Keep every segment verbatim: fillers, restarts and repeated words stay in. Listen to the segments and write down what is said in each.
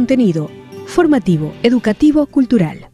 contenido formativo, educativo, cultural.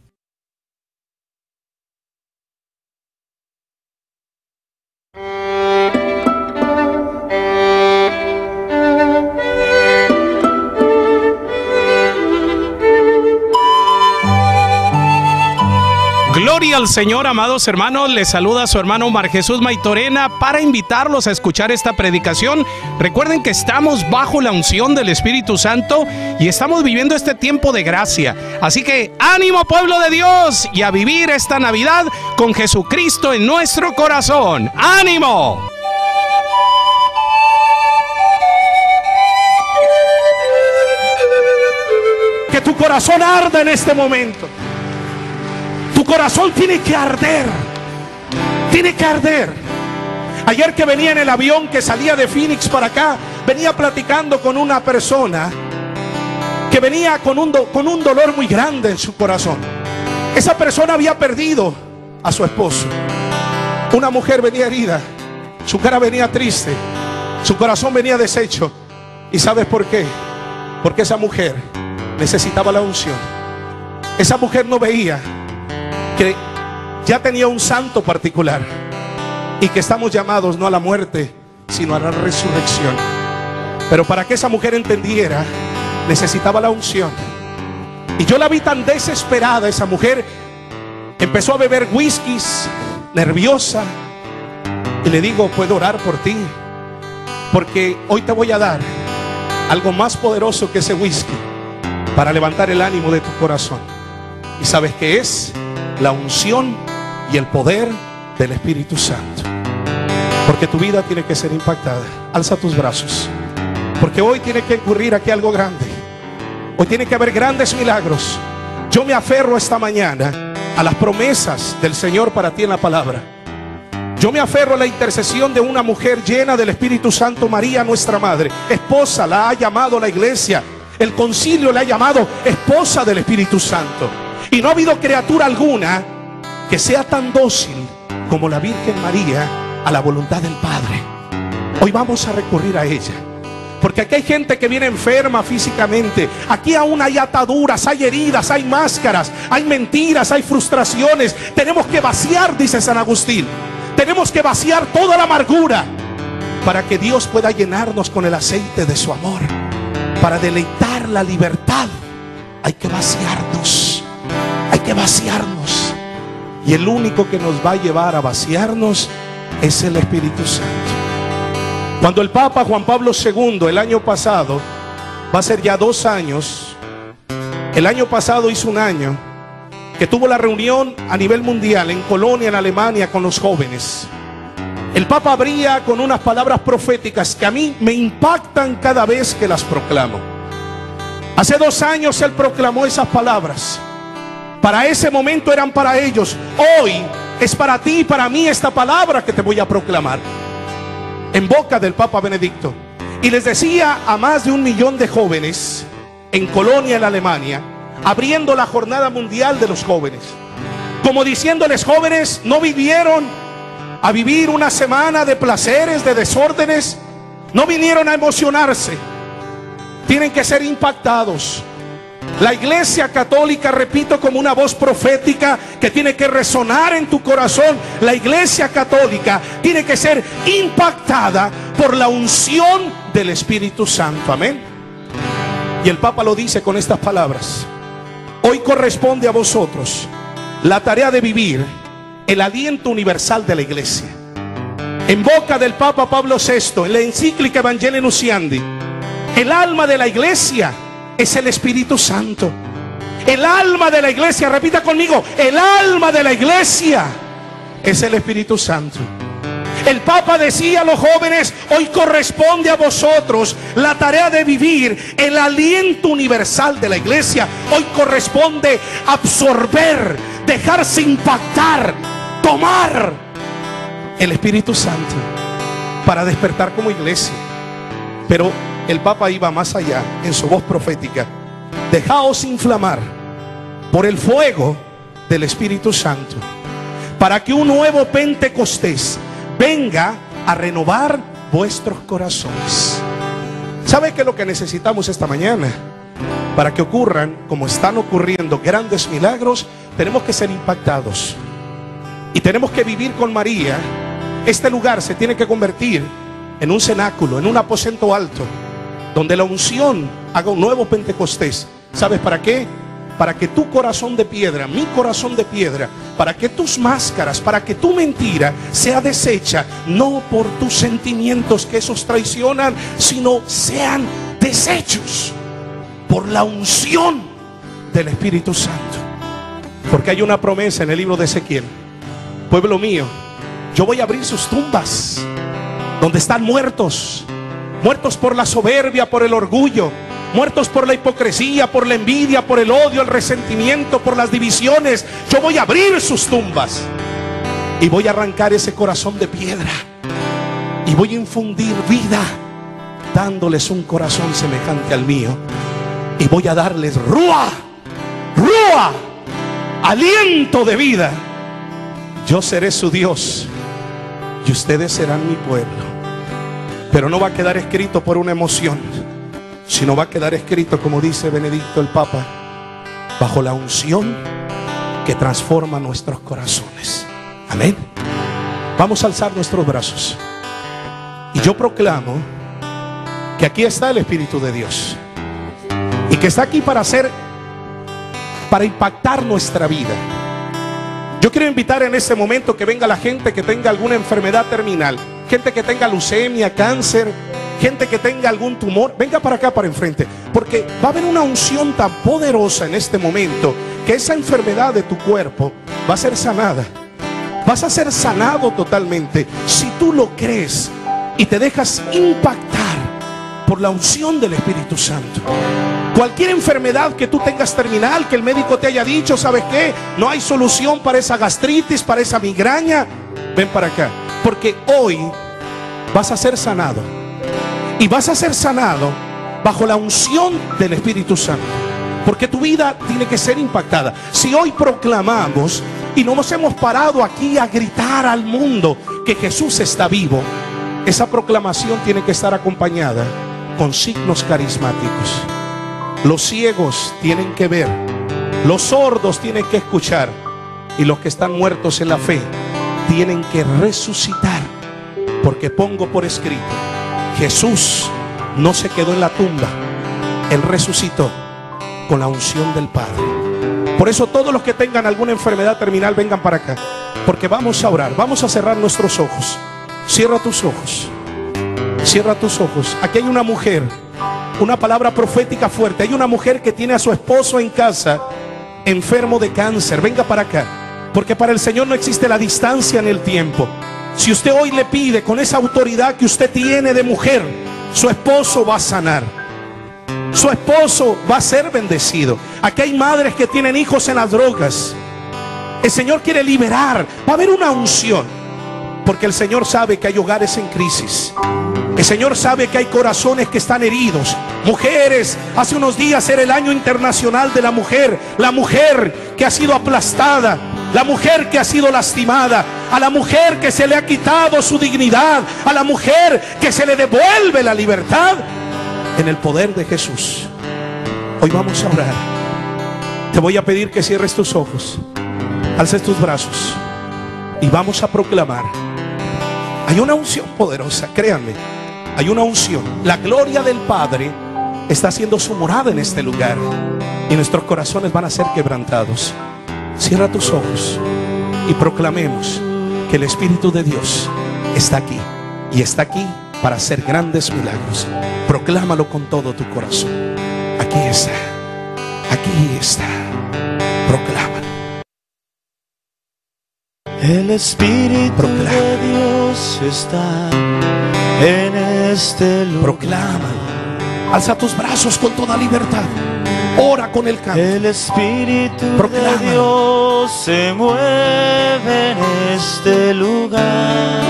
Gloria al Señor, amados hermanos. Les saluda su hermano Omar Jesús Maitorena para invitarlos a escuchar esta predicación. Recuerden que estamos bajo la unción del Espíritu Santo y estamos viviendo este tiempo de gracia. Así que ánimo, pueblo de Dios, y a vivir esta Navidad con Jesucristo en nuestro corazón. ¡Ánimo! Que tu corazón arda en este momento. Tu corazón tiene que arder. Tiene que arder. Ayer que venía en el avión que salía de Phoenix para acá, venía platicando con una persona que venía con un, do, con un dolor muy grande en su corazón. Esa persona había perdido a su esposo. Una mujer venía herida, su cara venía triste, su corazón venía deshecho. ¿Y sabes por qué? Porque esa mujer necesitaba la unción. Esa mujer no veía que ya tenía un santo particular y que estamos llamados no a la muerte, sino a la resurrección. Pero para que esa mujer entendiera, necesitaba la unción. Y yo la vi tan desesperada. Esa mujer empezó a beber whiskies, nerviosa. Y le digo, puedo orar por ti, porque hoy te voy a dar algo más poderoso que ese whisky para levantar el ánimo de tu corazón. ¿Y sabes qué es? La unción y el poder del Espíritu Santo. Porque tu vida tiene que ser impactada. Alza tus brazos, porque hoy tiene que ocurrir aquí algo grande. Hoy tiene que haber grandes milagros. Yo me aferro esta mañana a las promesas del Señor para ti en la palabra. Yo me aferro a la intercesión de una mujer llena del Espíritu Santo, María, nuestra madre. Esposa, la ha llamado la iglesia. El concilio la ha llamado esposa del Espíritu Santo. Y no ha habido criatura alguna que sea tan dócil como la Virgen María a la voluntad del Padre. Hoy vamos a recurrir a ella, porque aquí hay gente que viene enferma físicamente. Aquí aún hay ataduras, hay heridas, hay máscaras, hay mentiras, hay frustraciones. Tenemos que vaciar, dice San Agustín. Tenemos que vaciar toda la amargura para que Dios pueda llenarnos con el aceite de su amor. Para deleitar la libertad hay que vaciarnos. Hay que vaciarnos. Y el único que nos va a llevar a vaciarnos es el Espíritu Santo. Cuando el Papa Juan Pablo segundo el año pasado, va a ser ya dos años, el año pasado hizo un año que tuvo la reunión a nivel mundial en Colonia, en Alemania, con los jóvenes. El Papa abría con unas palabras proféticas que a mí me impactan cada vez que las proclamo. Hace dos años él proclamó esas palabras. Para ese momento eran para ellos. Hoy es para ti y para mí esta palabra que te voy a proclamar, en boca del Papa Benedicto. Y les decía a más de un millón de jóvenes en Colonia, en Alemania, abriendo la jornada mundial de los jóvenes, como diciéndoles: jóvenes, no vinieron a vivir una semana de placeres, de desórdenes. No vinieron a emocionarse. Tienen que ser impactados. La Iglesia Católica, repito, como una voz profética que tiene que resonar en tu corazón. La Iglesia Católica tiene que ser impactada por la unción del Espíritu Santo. Amén. Y el Papa lo dice con estas palabras: hoy corresponde a vosotros la tarea de vivir el aliento universal de la Iglesia. En boca del Papa Pablo sexto, en la encíclica Evangelii Nuntiandi, el alma de la Iglesia es el Espíritu Santo. El alma de la iglesia, repita conmigo, el alma de la iglesia es el Espíritu Santo. El Papa decía a los jóvenes: hoy corresponde a vosotros la tarea de vivir el aliento universal de la iglesia. Hoy corresponde absorber, dejarse impactar, tomar el Espíritu Santo para despertar como iglesia. Pero el Papa iba más allá en su voz profética: dejaos inflamar por el fuego del Espíritu Santo, para que un nuevo Pentecostés venga a renovar vuestros corazones. ¿Sabe qué es lo que necesitamos esta mañana? Para que ocurran, como están ocurriendo, grandes milagros, tenemos que ser impactados. Y tenemos que vivir con María. Este lugar se tiene que convertir en un cenáculo, en un aposento alto, donde la unción haga un nuevo Pentecostés. ¿Sabes para qué? Para que tu corazón de piedra, mi corazón de piedra, para que tus máscaras, para que tu mentira sea deshecha, no por tus sentimientos que esos traicionan, sino sean deshechos por la unción del Espíritu Santo. Porque hay una promesa en el libro de Ezequiel: pueblo mío, yo voy a abrir sus tumbas donde están muertos, muertos por la soberbia, por el orgullo, muertos por la hipocresía, por la envidia, por el odio, el resentimiento, por las divisiones. Yo voy a abrir sus tumbas y voy a arrancar ese corazón de piedra y voy a infundir vida, dándoles un corazón semejante al mío. Y voy a darles ruá, ruá, aliento de vida. Yo seré su Dios y ustedes serán mi pueblo. Pero no va a quedar escrito por una emoción, sino va a quedar escrito, como dice Benedicto el Papa, bajo la unción que transforma nuestros corazones. Amén. Vamos a alzar nuestros brazos. Y yo proclamo que aquí está el Espíritu de Dios, y que está aquí para hacer, para impactar nuestra vida. Yo quiero invitar en este momento que venga la gente que tenga alguna enfermedad terminal, gente que tenga leucemia, cáncer, gente que tenga algún tumor. Venga para acá, para enfrente, porque va a haber una unción tan poderosa en este momento que esa enfermedad de tu cuerpo va a ser sanada. Vas a ser sanado totalmente si tú lo crees y te dejas impactar por la unción del Espíritu Santo. Cualquier enfermedad que tú tengas terminal, que el médico te haya dicho, ¿sabes qué? No hay solución para esa gastritis, para esa migraña. Ven para acá, porque hoy vas a ser sanado. Y vas a ser sanado bajo la unción del Espíritu Santo, porque tu vida tiene que ser impactada. Si hoy proclamamos y no nos hemos parado aquí a gritar al mundo que Jesús está vivo, esa proclamación tiene que estar acompañada con signos carismáticos. Los ciegos tienen que ver, los sordos tienen que escuchar, y los que están muertos en la fe tienen que resucitar. Porque pongo por escrito: Jesús no se quedó en la tumba, Él resucitó con la unción del Padre. Por eso todos los que tengan alguna enfermedad terminal, vengan para acá, porque vamos a orar. Vamos a cerrar nuestros ojos. Cierra tus ojos, cierra tus ojos. Aquí hay una mujer, una palabra profética fuerte. Hay una mujer que tiene a su esposo en casa enfermo de cáncer. Venga para acá, porque para el Señor no existe la distancia en el tiempo. Si usted hoy le pide con esa autoridad que usted tiene de mujer, su esposo va a sanar, su esposo va a ser bendecido. Aquí hay madres que tienen hijos en las drogas. El Señor quiere liberar. Va a haber una unción, porque el Señor sabe que hay hogares en crisis. El Señor sabe que hay corazones que están heridos. Mujeres, hace unos días era el año internacional de la mujer. La mujer que ha sido aplastada, la mujer que ha sido lastimada, a la mujer que se le ha quitado su dignidad, a la mujer que se le devuelve la libertad en el poder de Jesús. Hoy vamos a orar. Te voy a pedir que cierres tus ojos, alces tus brazos y vamos a proclamar. Hay una unción poderosa, créanme, hay una unción. La gloria del Padre está haciendo su morada en este lugar y nuestros corazones van a ser quebrantados. Cierra tus ojos y proclamemos que el Espíritu de Dios está aquí, y está aquí para hacer grandes milagros. Proclámalo con todo tu corazón. Aquí está, aquí está. Proclámalo. El Espíritu Proclámalo. de Dios está en este lugar. Proclámalo. Alza tus brazos con toda libertad. Ora con el canto. El Espíritu Proclámalo. de Dios se mueve en este lugar.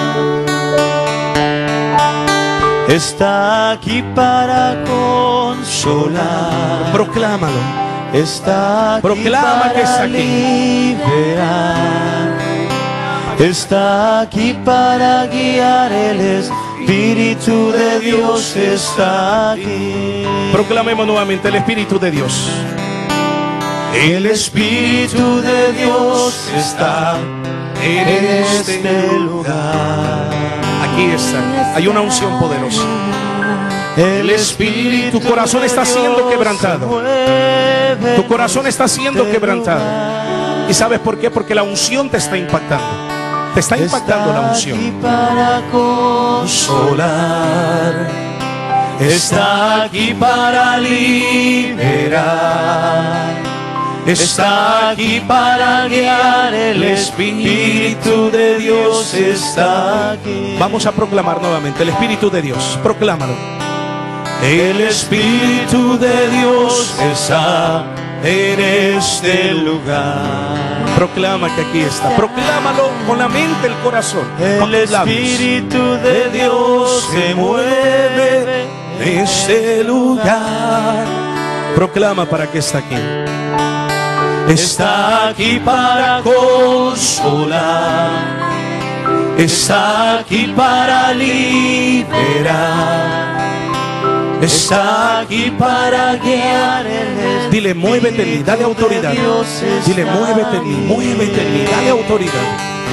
Está aquí para consolar. Proclámalo. Está aquí Proclama para que está aquí. liberar. Está aquí para guiar. Él es Espíritu de Dios está aquí. Proclamemos nuevamente: el Espíritu de Dios. El Espíritu de Dios está en este lugar. Aquí está. Hay una unción poderosa. El Espíritu, tu corazón está siendo quebrantado. Tu corazón está siendo quebrantado. ¿Y sabes por qué? Porque la unción te está impactando. Te está impactando la unción. Está aquí para consolar. Está aquí para liberar. Está aquí para guiar. El Espíritu de Dios está aquí. Vamos a proclamar nuevamente: el Espíritu de Dios. Proclámalo. El Espíritu de Dios está en este lugar. Proclama que aquí está. Proclámalo con la mente, el corazón. El Espíritu de Dios se mueve en este lugar. Proclama para que está aquí. Está aquí para consolar. Está aquí para liberar. Está aquí para guiar. El Dile: muévete en mí, dale autoridad. Dile: muévete en mí, muévete en mí, dale autoridad.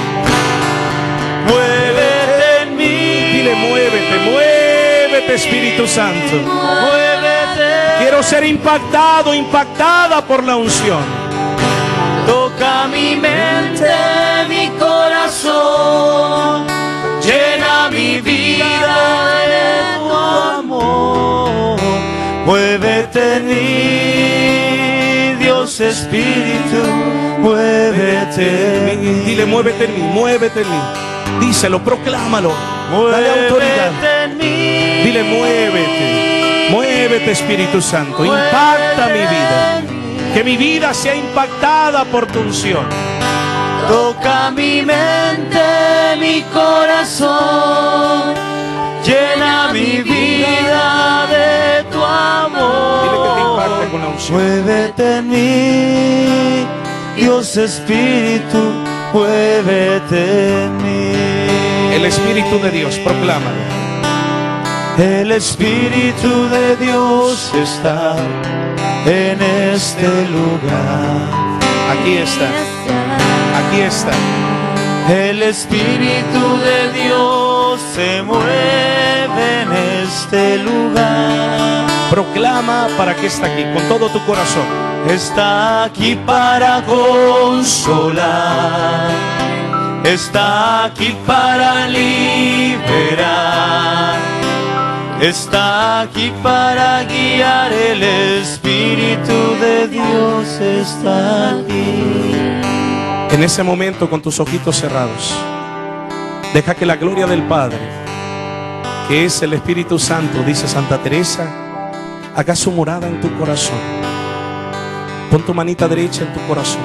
Muévete en mí. Dile: muévete, muévete, Espíritu Santo. Muévete. Quiero ser impactado, impactada por la unción. Toca mi mente, mi corazón. Llena mi vida de tu amor. Muévete en mí, Dios Espíritu. Muévete en mí. Dile: muévete en mí, muévete en mí. Díselo, proclámalo. Dale autoridad. Muévete en mí. Dile: muévete, muévete, Espíritu Santo. Impacta mi vida. Que mi vida sea impactada por tu unción. Toca mi mente, mi corazón. Llena mi vida de tu amor. Dile que te impacte con la unción. Muévete en mí, Dios Espíritu. Muévete en mí. El Espíritu de Dios, proclámalo. El Espíritu de Dios está en este lugar. Aquí está. Aquí está. El Espíritu de Dios se mueve en este lugar. Proclama para que está aquí con todo tu corazón. Está aquí para consolar. Está aquí para liberar. Está aquí para guiar. El Espíritu de Dios está aquí. En ese momento, con tus ojitos cerrados, deja que la gloria del Padre, que es el Espíritu Santo, dice Santa Teresa, haga su morada en tu corazón. Pon tu manita derecha en tu corazón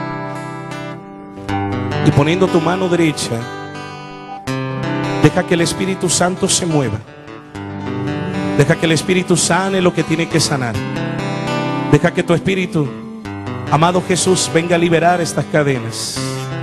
y poniendo tu mano derecha, deja que el Espíritu Santo se mueva. Deja que el Espíritu sane lo que tiene que sanar. Deja que tu Espíritu, amado Jesús, venga a liberar estas cadenas.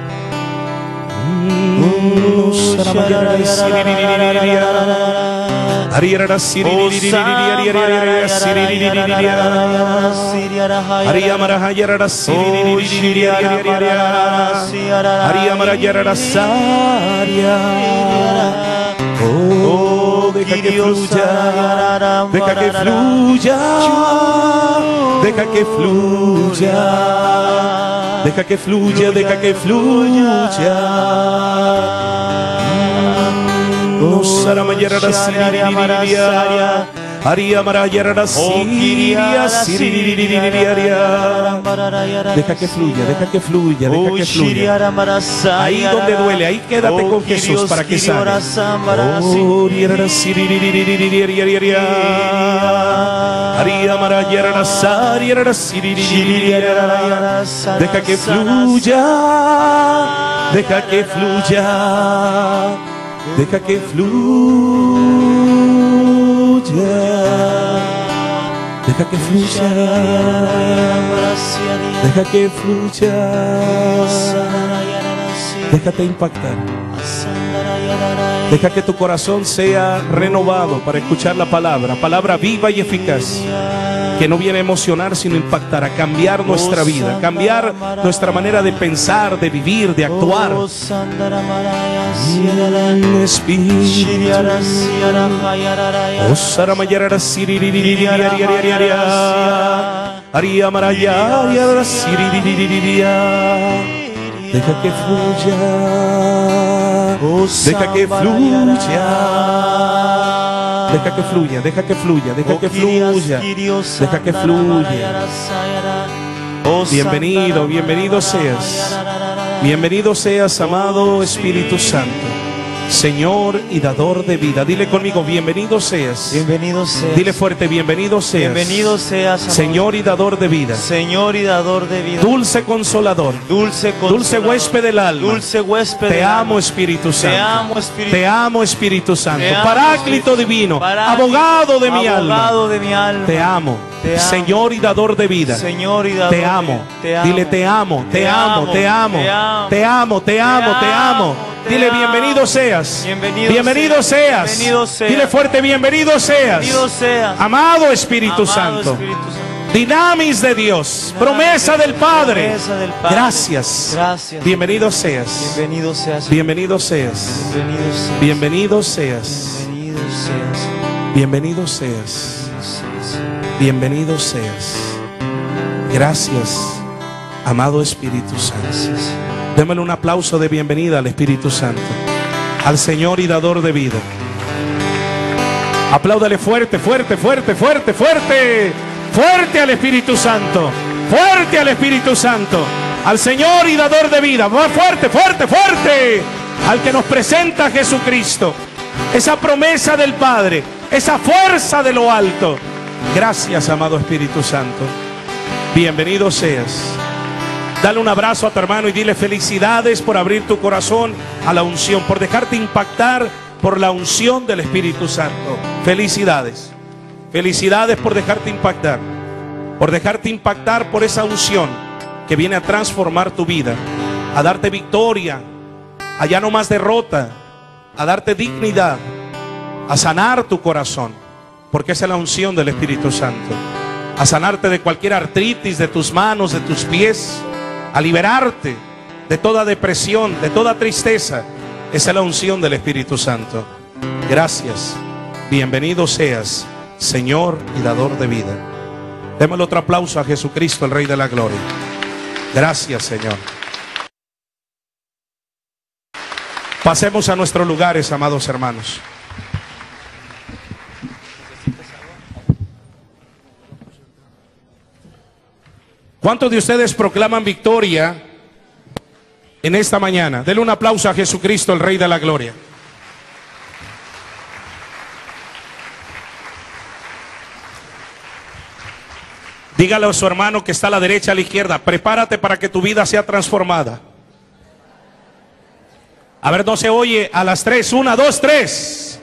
Oh, deja que fluya, deja que fluya, deja que fluya, deja que fluya, deja que fluya. Oh, Saramayara Siriria, Aria Marayara Siria, Siriria. Deja que fluya, deja que fluya, deja que fluya. Ahí donde duele, ahí quédate con Jesús para que sane. Oh, Aria Marayara Saria, Siriria. Deja que fluya, deja que fluya, deja que fluya, deja que fluya, deja que fluya, déjate impactar. Deja que tu corazón sea renovado para escuchar la palabra, palabra viva y eficaz, que no viene a emocionar sino a impactar, a cambiar nuestra vida, cambiar nuestra manera de pensar, de vivir, de actuar. Deja que fluya, deja que fluya, deja que fluya, deja que fluya, deja que fluya, deja que fluya. Bienvenido, bienvenido seas, bienvenido seas, amado Espíritu Santo, Señor y dador de vida. Dile conmigo, bienvenido seas. Bienvenido seas. Dile fuerte, bienvenido seas. Bienvenido seas, amado. Señor y dador de vida. Señor y dador de vida. Dulce consolador. Dulce consolador. Dulce huésped del alma. Dulce huésped Te del amo, alma. Espíritu Santo. Te amo, Espíritu. Te amo, Espíritu Santo. Te amo, Paráclito Espíritu. divino. Paráclito. Abogado de mi alma. Abogado de mi alma. Te amo. Te amo. Señor y dador de vida. Señor y dador Te de amo. vida. Te amo. Dile te amo, te Te amo, amo. te amo. Te amo. Te amo, te amo, te amo. Te Dile amo. bienvenido seas. Bienvenido Bienvenido seas. seas. Bienvenido seas. Dile fuerte, bienvenido seas. Bienvenido seas. Amado Espíritu Amado Santo. Espíritu Santo. Dinamis de Dios. Promesa del Padre. Promesa del Padre. Gracias. Gracias. Bienvenido seas. Bienvenido seas. Bienvenido seas. Bienvenido seas. Bienvenido seas. Bienvenido seas. Bienvenido seas. Bienvenido seas. Gracias, amado Espíritu Santo. Démosle un aplauso de bienvenida al Espíritu Santo, al Señor y dador de vida. Apláudale fuerte, fuerte, fuerte, fuerte, fuerte. Fuerte al Espíritu Santo. Fuerte al Espíritu Santo. Al Señor y dador de vida. Fuerte, fuerte, fuerte. Al que nos presenta a Jesucristo. Esa promesa del Padre. Esa fuerza de lo alto. Gracias, amado Espíritu Santo. Bienvenido seas. Dale un abrazo a tu hermano y dile felicidades por abrir tu corazón a la unción, por dejarte impactar por la unción del Espíritu Santo. Felicidades. Felicidades por dejarte impactar. Por dejarte impactar por esa unción que viene a transformar tu vida, a darte victoria, a ya no más derrota, a darte dignidad, a sanar tu corazón, porque esa es la unción del Espíritu Santo. A sanarte de cualquier artritis de tus manos, de tus pies, a liberarte de toda depresión, de toda tristeza. Esa es la unción del Espíritu Santo. Gracias. Bienvenido seas, Señor y dador de vida. Démosle otro aplauso a Jesucristo, el Rey de la Gloria. Gracias, Señor. Pasemos a nuestros lugares, amados hermanos. ¿Cuántos de ustedes proclaman victoria en esta mañana? Denle un aplauso a Jesucristo, el Rey de la Gloria. Dígale a su hermano que está a la derecha, a la izquierda: prepárate para que tu vida sea transformada. A ver, no se oye. A las tres, una, dos, tres.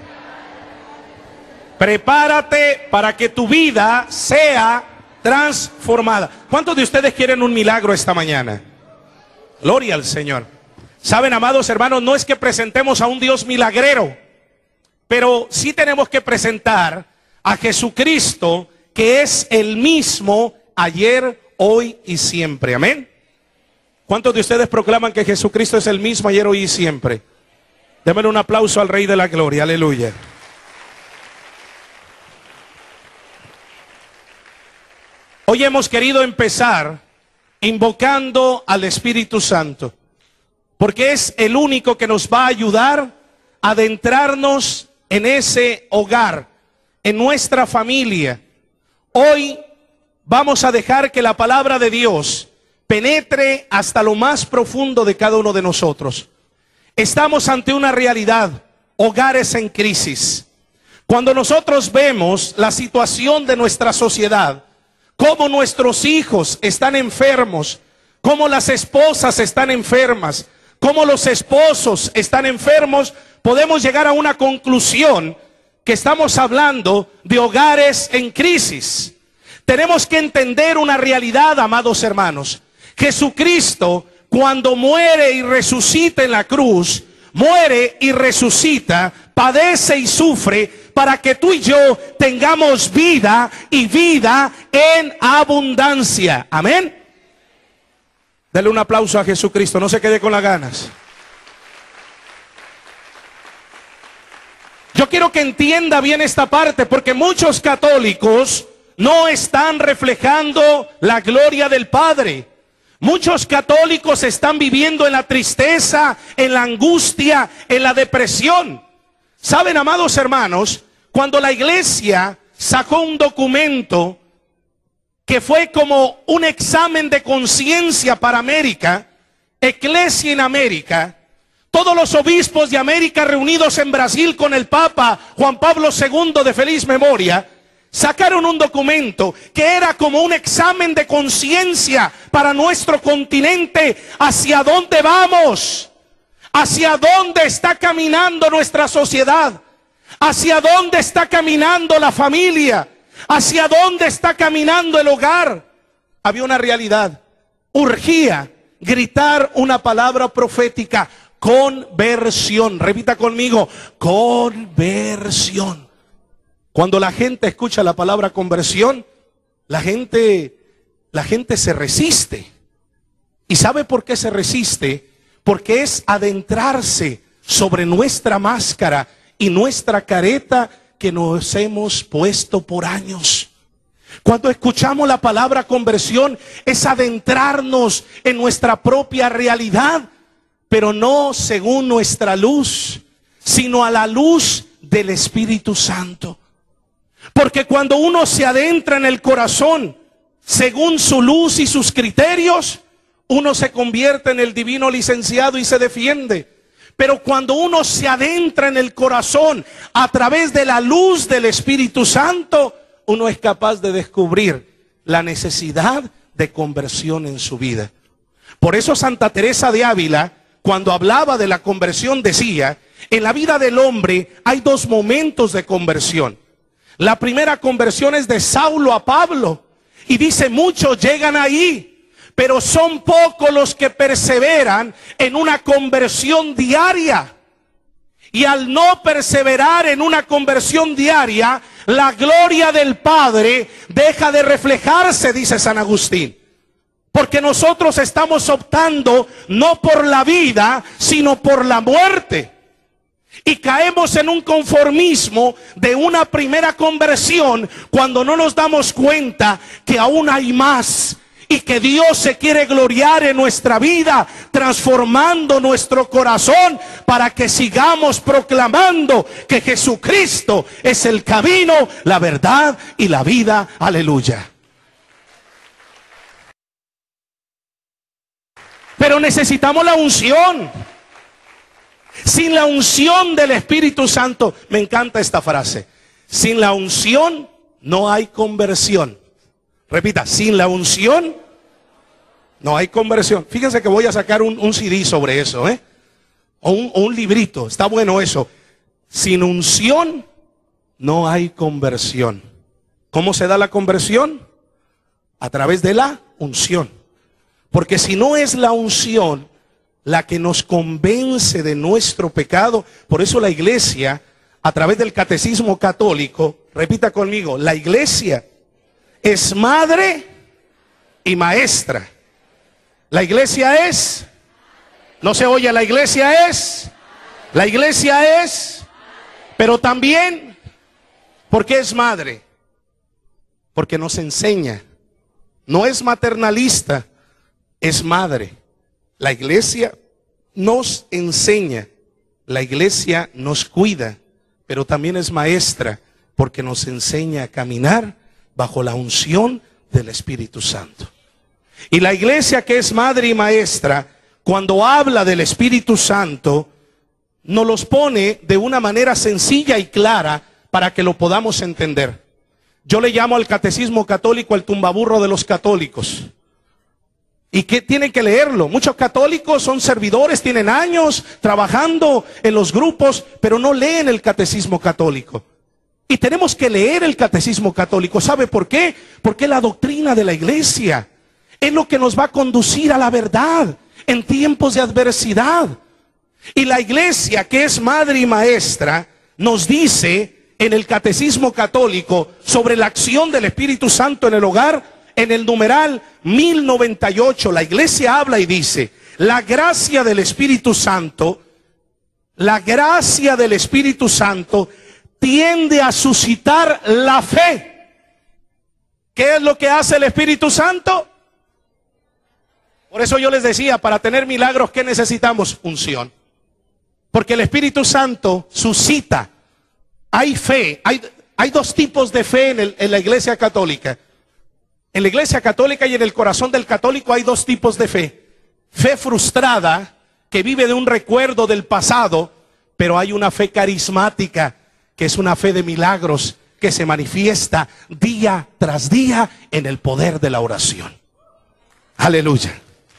Prepárate para que tu vida sea transformada. ¿Cuántos de ustedes quieren un milagro esta mañana? Gloria al Señor. Saben, amados hermanos, no es que presentemos a un Dios milagrero, pero sí tenemos que presentar a Jesucristo, que es el mismo ayer, hoy y siempre. Amén. ¿Cuántos de ustedes proclaman que Jesucristo es el mismo ayer, hoy y siempre? Démosle un aplauso al Rey de la Gloria. Aleluya. Hoy hemos querido empezar invocando al Espíritu Santo, porque es el único que nos va a ayudar a adentrarnos en ese hogar, en nuestra familia. Hoy vamos a dejar que la palabra de Dios penetre hasta lo más profundo de cada uno de nosotros. Estamos ante una realidad: hogares en crisis. Cuando nosotros vemos la situación de nuestra sociedad, cómo nuestros hijos están enfermos, cómo las esposas están enfermas, cómo los esposos están enfermos, podemos llegar a una conclusión que estamos hablando de hogares en crisis. Tenemos que entender una realidad, amados hermanos. Jesucristo, cuando muere y resucita en la cruz, muere y resucita, padece y sufre, para que tú y yo tengamos vida y vida en abundancia. Amén. Dale un aplauso a Jesucristo, no se quede con las ganas. Yo quiero que entienda bien esta parte, porque muchos católicos no están reflejando la gloria del Padre. Muchos católicos están viviendo en la tristeza, en la angustia, en la depresión. Saben, amados hermanos, cuando la iglesia sacó un documento que fue como un examen de conciencia para América, Eclesia en América, todos los obispos de América reunidos en Brasil con el Papa Juan Pablo segundo de feliz memoria, sacaron un documento que era como un examen de conciencia para nuestro continente. ¿Hacia dónde vamos? ¿Hacia dónde está caminando nuestra sociedad? ¿Hacia dónde está caminando la familia? ¿Hacia dónde está caminando el hogar? Había una realidad. Urgía gritar una palabra profética: conversión. Repita conmigo: conversión. Cuando la gente escucha la palabra conversión, la gente, la gente se resiste. ¿Y sabe por qué se resiste? Porque es adentrarse sobre nuestra máscara y nuestra careta que nos hemos puesto por años. Cuando escuchamos la palabra conversión, es adentrarnos en nuestra propia realidad, pero no según nuestra luz, sino a la luz del Espíritu Santo. Porque cuando uno se adentra en el corazón según su luz y sus criterios, uno se convierte en el divino licenciado y se defiende. Pero cuando uno se adentra en el corazón a través de la luz del Espíritu Santo, uno es capaz de descubrir la necesidad de conversión en su vida. Por eso Santa Teresa de Ávila, cuando hablaba de la conversión, decía: en la vida del hombre hay dos momentos de conversión. La primera conversión es de Saulo a Pablo, y dice: muchos llegan ahí, pero son pocos los que perseveran en una conversión diaria. Y al no perseverar en una conversión diaria, la gloria del Padre deja de reflejarse, dice San Agustín. Porque nosotros estamos optando no por la vida, sino por la muerte. Y caemos en un conformismo de una primera conversión cuando no nos damos cuenta que aún hay más. Y que Dios se quiere gloriar en nuestra vida, transformando nuestro corazón para que sigamos proclamando que Jesucristo es el camino, la verdad y la vida. Aleluya. Pero necesitamos la unción. Sin la unción del Espíritu Santo, me encanta esta frase: sin la unción no hay conversión. Repita: sin la unción no hay conversión. Fíjense que voy a sacar un, un C D sobre eso, ¿eh? O un, o un librito, está bueno eso. Sin unción no hay conversión. ¿Cómo se da la conversión? A través de la unción. Porque si no es la unción la que nos convence de nuestro pecado, por eso la iglesia, a través del catecismo católico, repita conmigo: la iglesia es madre y maestra. La iglesia es, no se oye, la iglesia es, la iglesia es, pero también, ¿por qué es madre? Porque nos enseña, no es maternalista, es madre. La iglesia nos enseña, la iglesia nos cuida, pero también es maestra, porque nos enseña a caminar bajo la unción del Espíritu Santo. Y la iglesia, que es madre y maestra, cuando habla del Espíritu Santo, nos los pone de una manera sencilla y clara para que lo podamos entender. Yo le llamo al catecismo católico el tumbaburro de los católicos. ¿Y qué tienen que leerlo? Muchos católicos son servidores, tienen años trabajando en los grupos, pero no leen el catecismo católico. Y tenemos que leer el catecismo católico. ¿Sabe por qué? Porque la doctrina de la iglesia es lo que nos va a conducir a la verdad en tiempos de adversidad. Y la iglesia, que es madre y maestra, nos dice en el Catecismo Católico sobre la acción del Espíritu Santo en el hogar, en el numeral mil noventa y ocho, la iglesia habla y dice: la gracia del Espíritu Santo, la gracia del Espíritu Santo tiende a suscitar la fe. ¿Qué es lo que hace el Espíritu Santo? Por eso yo les decía, para tener milagros, ¿qué necesitamos? Unción. Porque el Espíritu Santo suscita. Hay fe, hay, hay dos tipos de fe en, el, en la iglesia católica. En la iglesia católica y en el corazón del católico hay dos tipos de fe. Fe frustrada, que vive de un recuerdo del pasado, pero hay una fe carismática, que es una fe de milagros, que se manifiesta día tras día en el poder de la oración. Aleluya.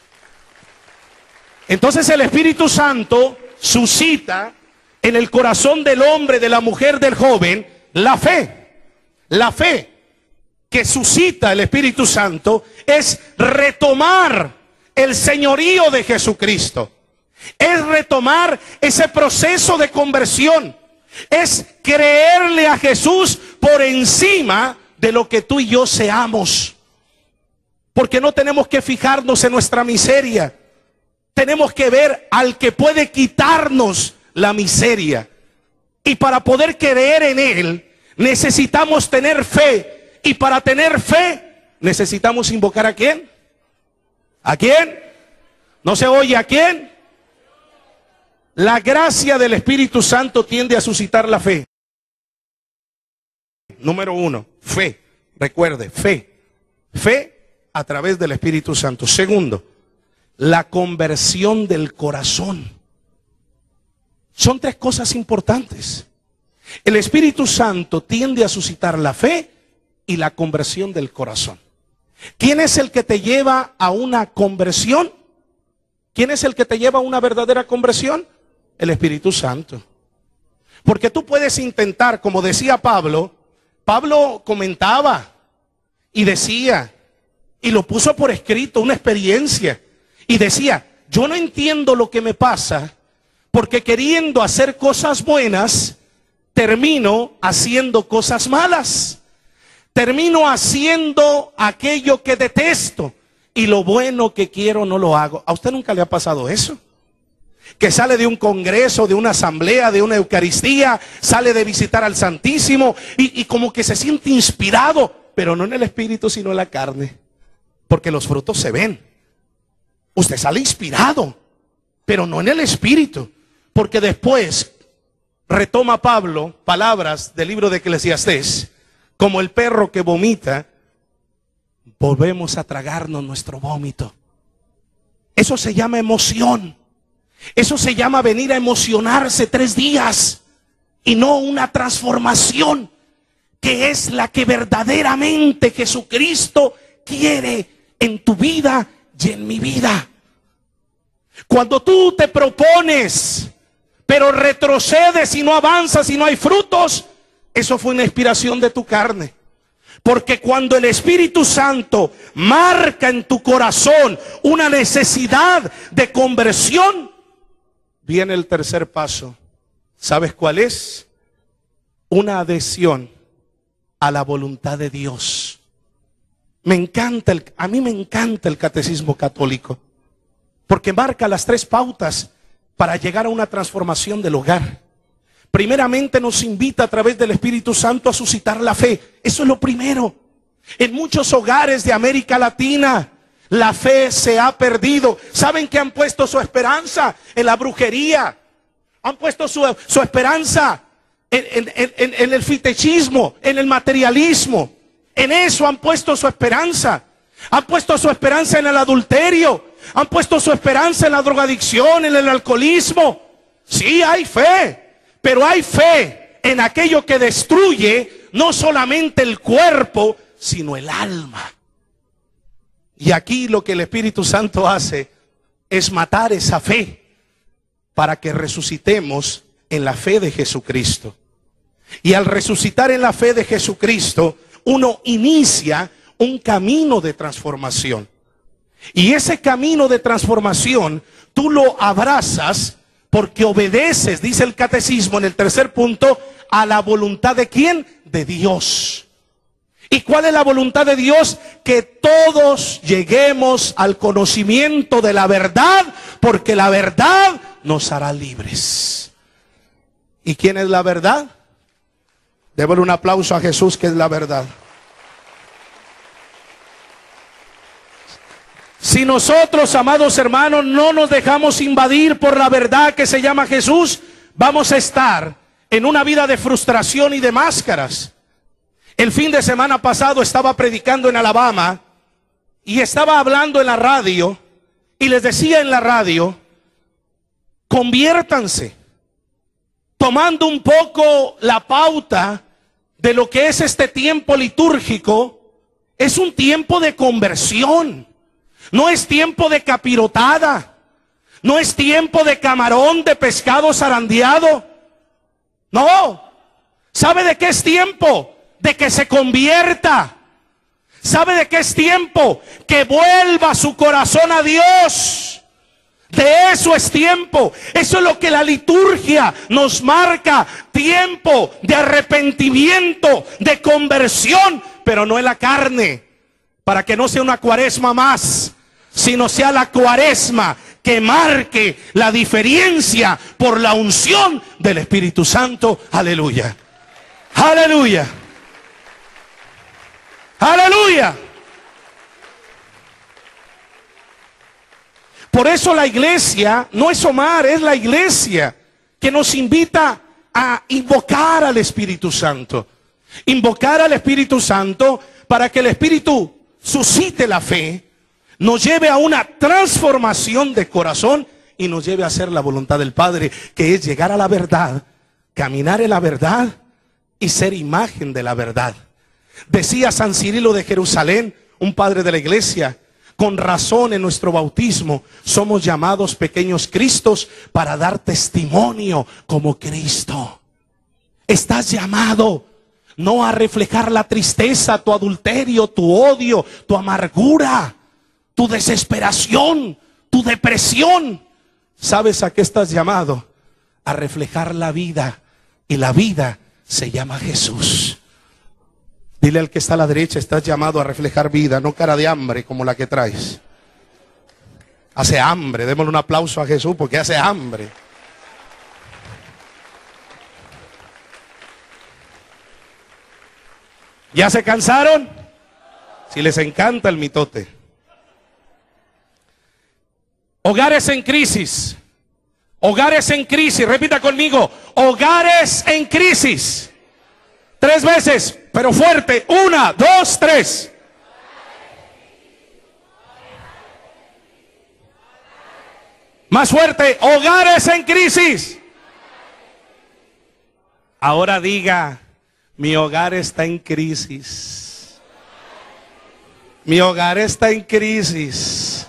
Entonces el Espíritu Santo suscita en el corazón del hombre, de la mujer, del joven, la fe. La fe que suscita el Espíritu Santo es retomar el señorío de Jesucristo. Es retomar ese proceso de conversión. Es creerle a Jesús por encima de lo que tú y yo seamos. Porque no tenemos que fijarnos en nuestra miseria. Tenemos que ver al que puede quitarnos la miseria. Y para poder creer en Él, necesitamos tener fe. Y para tener fe, necesitamos invocar ¿a quién? ¿A quién? ¿No se oye a quién? La gracia del Espíritu Santo tiende a suscitar la fe. Número uno, fe. Recuerde, fe. Fe a través del Espíritu Santo. Segundo, la conversión del corazón. Son tres cosas importantes. El Espíritu Santo tiende a suscitar la fe y la conversión del corazón. ¿Quién es el que te lleva a una conversión? ¿Quién es el que te lleva a una verdadera conversión? El Espíritu Santo. Porque tú puedes intentar, como decía Pablo, Pablo comentaba y decía, y lo puso por escrito, una experiencia, y decía: yo no entiendo lo que me pasa, porque queriendo hacer cosas buenas, termino haciendo cosas malas. Termino haciendo aquello que detesto, y lo bueno que quiero no lo hago. ¿A usted nunca le ha pasado eso? Que sale de un congreso, de una asamblea, de una eucaristía, sale de visitar al Santísimo y, y como que se siente inspirado, pero no en el espíritu sino en la carne, porque los frutos se ven. Usted sale inspirado, pero no en el espíritu, porque después retoma Pablo palabras del libro de Eclesiastés: como el perro que vomita, volvemos a tragarnos nuestro vómito. Eso se llama emoción. Eso se llama venir a emocionarse tres días y no una transformación, que es la que verdaderamente Jesucristo quiere en tu vida y en mi vida. Cuando tú te propones, pero retrocedes y no avanzas y no hay frutos, eso fue una inspiración de tu carne. Porque cuando el Espíritu Santo marca en tu corazón una necesidad de conversión, viene el tercer paso. ¿Sabes cuál es? Una adhesión a la voluntad de Dios. Me encanta, el, a mí me encanta el Catecismo Católico, porque marca las tres pautas para llegar a una transformación del hogar. Primeramente nos invita a través del Espíritu Santo a suscitar la fe. Eso es lo primero. En muchos hogares de América Latina la fe se ha perdido. ¿Saben que han puesto su esperanza en la brujería? Han puesto su, su esperanza en, en, en, en el fetechismo, en el materialismo. En eso han puesto su esperanza. Han puesto su esperanza en el adulterio. Han puesto su esperanza en la drogadicción, en el alcoholismo. Sí, hay fe. Pero hay fe en aquello que destruye no solamente el cuerpo, sino el alma. Y aquí lo que el Espíritu Santo hace es matar esa fe para que resucitemos en la fe de Jesucristo. Y al resucitar en la fe de Jesucristo, uno inicia un camino de transformación. Y ese camino de transformación tú lo abrazas porque obedeces, dice el catecismo en el tercer punto, a la voluntad de ¿quién? De Dios. ¿Y cuál es la voluntad de Dios? Que todos lleguemos al conocimiento de la verdad, porque la verdad nos hará libres. ¿Y quién es la verdad? Démosle un aplauso a Jesús, que es la verdad. Si nosotros, amados hermanos, no nos dejamos invadir por la verdad que se llama Jesús, vamos a estar en una vida de frustración y de máscaras. El fin de semana pasado estaba predicando en Alabama y estaba hablando en la radio y les decía en la radio: conviértanse, tomando un poco la pauta de lo que es este tiempo litúrgico. Es un tiempo de conversión, no es tiempo de capirotada, no es tiempo de camarón, de pescado zarandeado. No, ¿sabe de qué es tiempo? De que se convierta. ¿Sabe de qué es tiempo? Que vuelva su corazón a Dios. De eso es tiempo. Eso es lo que la liturgia nos marca. Tiempo de arrepentimiento, de conversión, pero no en la carne, para que no sea una cuaresma más, sino sea la cuaresma que marque la diferencia por la unción del Espíritu Santo. Aleluya. Aleluya. Aleluya. Por eso la iglesia no es Omar, es la iglesia que nos invita a invocar al Espíritu Santo. Invocar al Espíritu Santo para que el Espíritu suscite la fe, nos lleve a una transformación de corazón y nos lleve a hacer la voluntad del Padre, que es llegar a la verdad, caminar en la verdad y ser imagen de la verdad. Decía San Cirilo de Jerusalén, un padre de la iglesia: con razón en nuestro bautismo somos llamados pequeños Cristos para dar testimonio como Cristo. Estás llamado no a reflejar la tristeza, tu adulterio, tu odio, tu amargura, tu desesperación, tu depresión. ¿Sabes a qué estás llamado? A reflejar la vida, y la vida se llama Jesús. Dile al que está a la derecha: estás llamado a reflejar vida, no cara de hambre como la que traes. Hace hambre, démosle un aplauso a Jesús porque hace hambre. ¿Ya se cansaron? Si les encanta el mitote. Hogares en crisis. Hogares en crisis. Repita conmigo: hogares en crisis. Tres veces, pero fuerte. Una, dos, tres. Más fuerte. Hogares en crisis. Ahora diga: mi hogar está en crisis. Mi hogar está en crisis.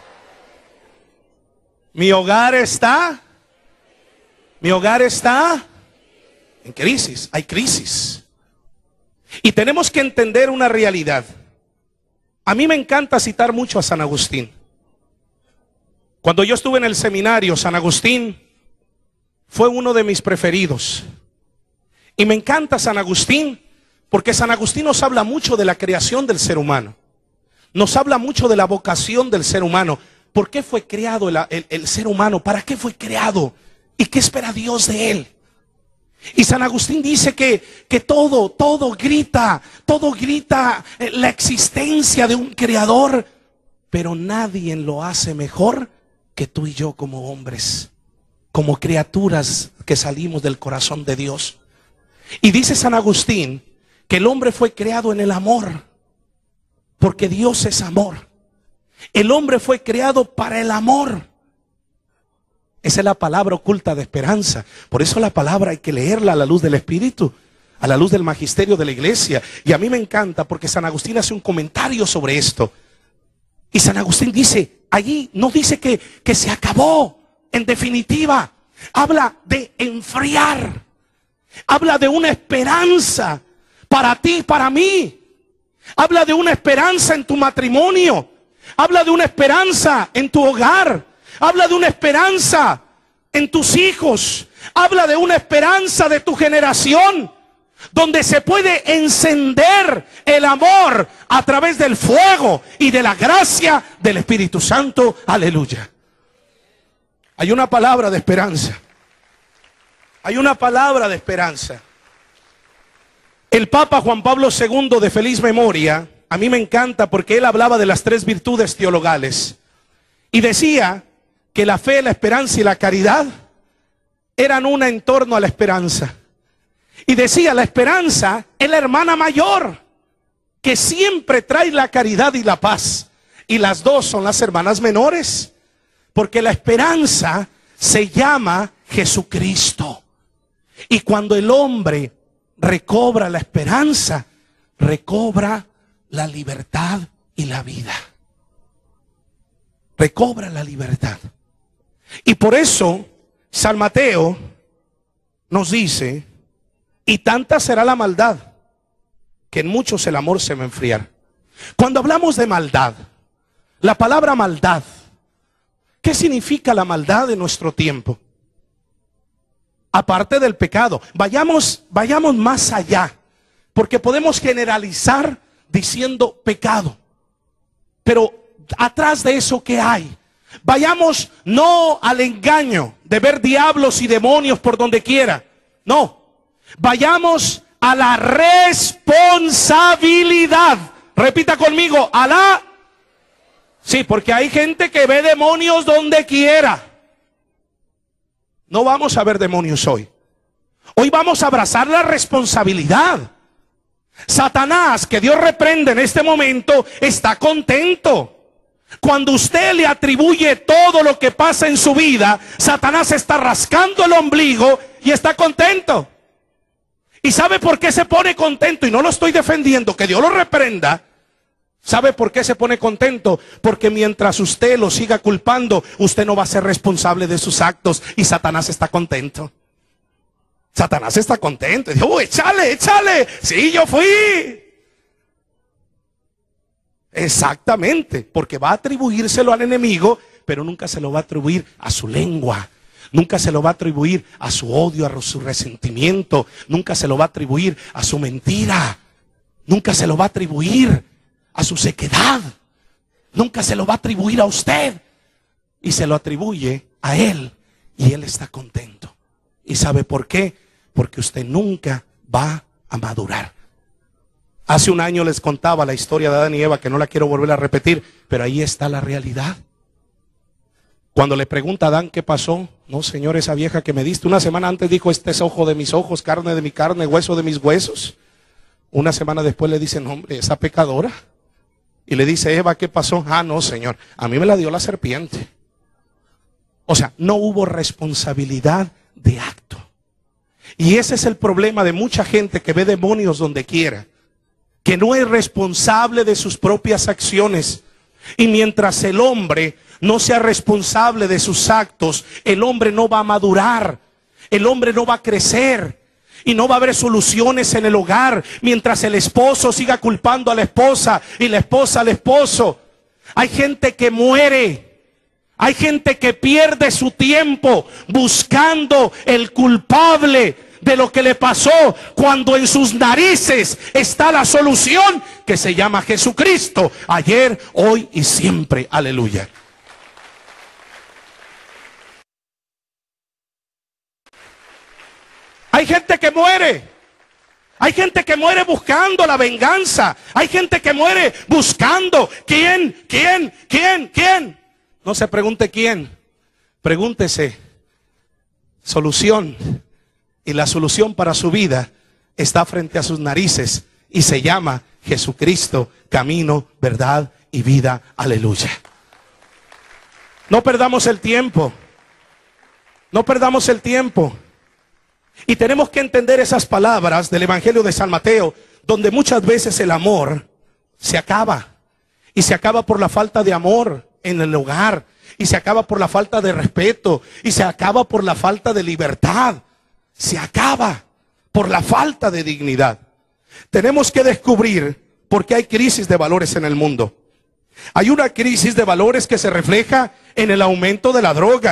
Mi hogar está. Mi hogar está en crisis. Hay crisis. Y tenemos que entender una realidad. A mí me encanta citar mucho a San Agustín. Cuando yo estuve en el seminario, San Agustín fue uno de mis preferidos. Y me encanta San Agustín porque San Agustín nos habla mucho de la creación del ser humano. Nos habla mucho de la vocación del ser humano. ¿Por qué fue creado el, el, el ser humano? ¿Para qué fue creado? ¿Y qué espera Dios de él? Y San Agustín dice que, que todo, todo grita, todo grita la existencia de un creador, pero nadie lo hace mejor que tú y yo como hombres, como criaturas que salimos del corazón de Dios. Y dice San Agustín que el hombre fue creado en el amor, porque Dios es amor. El hombre fue creado para el amor. Esa es la palabra oculta de esperanza. Por eso la palabra hay que leerla a la luz del Espíritu, a la luz del magisterio de la iglesia. Y a mí me encanta porque San Agustín hace un comentario sobre esto. Y San Agustín dice, allí no dice que, que se acabó. En definitiva, habla de enfriar. Habla de una esperanza para ti y para mí. Habla de una esperanza en tu matrimonio. Habla de una esperanza en tu hogar. Habla de una esperanza en tus hijos. Habla de una esperanza de tu generación, donde se puede encender el amor a través del fuego y de la gracia del Espíritu Santo. Aleluya. Hay una palabra de esperanza. Hay una palabra de esperanza. El Papa Juan Pablo segundo, de feliz memoria, a mí me encanta porque él hablaba de las tres virtudes teologales. Y decía que la fe, la esperanza y la caridad eran una en torno a la esperanza. Y decía, la esperanza es la hermana mayor, que siempre trae la caridad y la paz. Y las dos son las hermanas menores, porque la esperanza se llama Jesucristo. Y cuando el hombre recobra la esperanza, recobra la libertad y la vida. Recobra la libertad. Y por eso San Mateo nos dice: y tanta será la maldad, que en muchos el amor se va a enfriar. Cuando hablamos de maldad, la palabra maldad, ¿qué significa la maldad de nuestro tiempo? Aparte del pecado, vayamos, vayamos más allá, porque podemos generalizar diciendo pecado, pero atrás de eso, ¿qué hay? Vayamos no al engaño de ver diablos y demonios por donde quiera, no. Vayamos a la responsabilidad. Repita conmigo, a la... Sí, porque hay gente que ve demonios donde quiera. No vamos a ver demonios hoy. Hoy vamos a abrazar la responsabilidad. Satanás, que Dios reprende en este momento, está contento. Cuando usted le atribuye todo lo que pasa en su vida, Satanás está rascando el ombligo y está contento. ¿Y sabe por qué se pone contento? Y no lo estoy defendiendo, que Dios lo reprenda. ¿Sabe por qué se pone contento? Porque mientras usted lo siga culpando, usted no va a ser responsable de sus actos. Y Satanás está contento. Satanás está contento. Y dice, oh, échale, échale. Sí, yo fui. Exactamente, porque va a atribuírselo al enemigo, pero nunca se lo va a atribuir a su lengua. Nunca se lo va a atribuir a su odio, a su resentimiento. Nunca se lo va a atribuir a su mentira. Nunca se lo va a atribuir a su sequedad. Nunca se lo va a atribuir a usted. Y se lo atribuye a él. Y él está contento. ¿Y sabe por qué? Porque usted nunca va a madurar. Hace un año les contaba la historia de Adán y Eva, que no la quiero volver a repetir, pero ahí está la realidad. Cuando le pregunta a Adán qué pasó, no, Señor, esa vieja que me diste, una semana antes dijo, este es ojo de mis ojos, carne de mi carne, hueso de mis huesos. Una semana después le dicen, hombre, esa pecadora. Y le dice, Eva, ¿qué pasó? Ah, no, Señor, a mí me la dio la serpiente. O sea, no hubo responsabilidad de acto. Y ese es el problema de mucha gente que ve demonios donde quiera, que no es responsable de sus propias acciones. Y mientras el hombre no sea responsable de sus actos, el hombre no va a madurar, el hombre no va a crecer y no va a haber soluciones en el hogar. Mientras el esposo siga culpando a la esposa y la esposa al esposo, hay gente que muere, hay gente que pierde su tiempo buscando el culpable de lo que le pasó, cuando en sus narices está la solución, que se llama Jesucristo, ayer, hoy y siempre. Aleluya. Hay gente que muere. Hay gente que muere buscando la venganza. Hay gente que muere buscando quién, quién, quién, quién. No se pregunte quién. Pregúntese solución. Y la solución para su vida está frente a sus narices y se llama Jesucristo, camino, verdad y vida. Aleluya. No perdamos el tiempo. No perdamos el tiempo. Y tenemos que entender esas palabras del Evangelio de San Mateo, donde muchas veces el amor se acaba. Y se acaba por la falta de amor en el hogar. Y se acaba por la falta de respeto. Y se acaba por la falta de libertad. Se acaba por la falta de dignidad. Tenemos que descubrir por qué hay crisis de valores en el mundo. Hay una crisis de valores que se refleja en el aumento de la droga,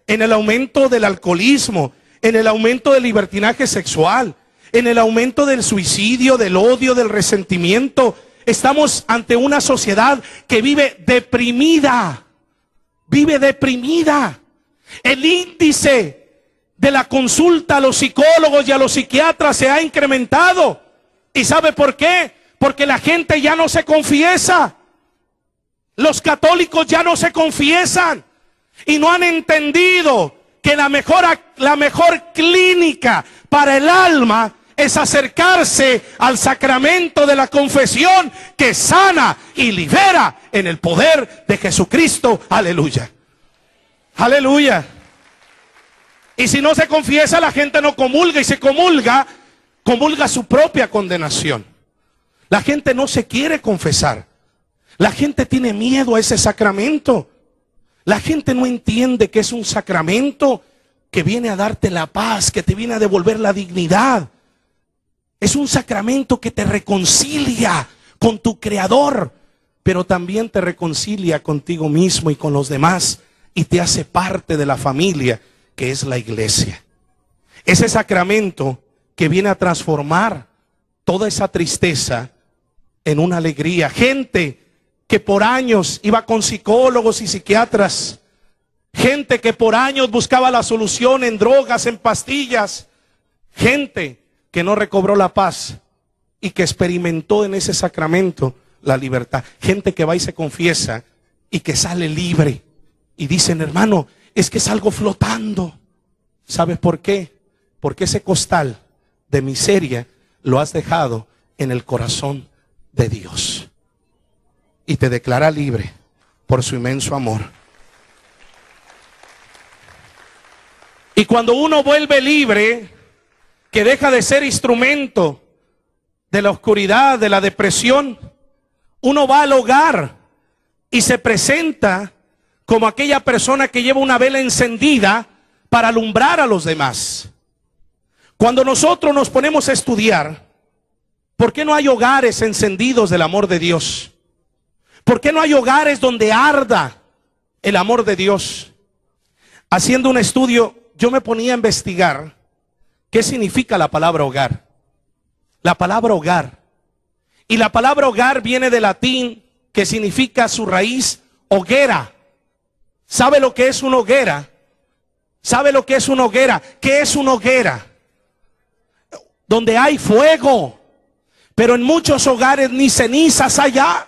en el aumento del alcoholismo, en el aumento del libertinaje sexual, en el aumento del suicidio, del odio, del resentimiento. Estamos ante una sociedad que vive deprimida, vive deprimida. El índice de la consulta a los psicólogos y a los psiquiatras se ha incrementado. ¿Y sabe por qué? Porque la gente ya no se confiesa. Los católicos ya no se confiesan y no han entendido que la mejor, la mejor clínica para el alma es acercarse al sacramento de la confesión, que sana y libera en el poder de Jesucristo. Aleluya. Aleluya. Y si no se confiesa, la gente no comulga, y si comulga, comulga su propia condenación. La gente no se quiere confesar. La gente tiene miedo a ese sacramento. La gente no entiende que es un sacramento que viene a darte la paz, que te viene a devolver la dignidad. Es un sacramento que te reconcilia con tu Creador, pero también te reconcilia contigo mismo y con los demás, y te hace parte de la familia que es la iglesia. Ese sacramento que viene a transformar toda esa tristeza en una alegría. Gente que por años iba con psicólogos y psiquiatras, gente que por años buscaba la solución en drogas, en pastillas, gente que no recobró la paz y que experimentó en ese sacramento la libertad. Gente que va y se confiesa y que sale libre y dicen: hermano, es que salgo flotando. ¿Sabes por qué? Porque ese costal de miseria lo has dejado en el corazón de Dios y te declara libre por su inmenso amor. Y cuando uno vuelve libre, que deja de ser instrumento de la oscuridad, de la depresión, uno va al hogar y se presenta como aquella persona que lleva una vela encendida para alumbrar a los demás. Cuando nosotros nos ponemos a estudiar, ¿por qué no hay hogares encendidos del amor de Dios? ¿Por qué no hay hogares donde arda el amor de Dios? Haciendo un estudio, yo me ponía a investigar qué significa la palabra hogar. La palabra hogar. Y la palabra hogar viene del latín, que significa su raíz hoguera. ¿Sabe lo que es una hoguera? ¿Sabe lo que es una hoguera? ¿Qué es una hoguera? Donde hay fuego. Pero en muchos hogares ni cenizas hay ya.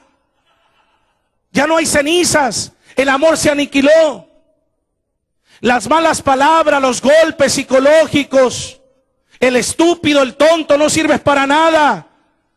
Ya no hay cenizas. El amor se aniquiló. Las malas palabras, los golpes psicológicos, el estúpido, el tonto no sirve para nada.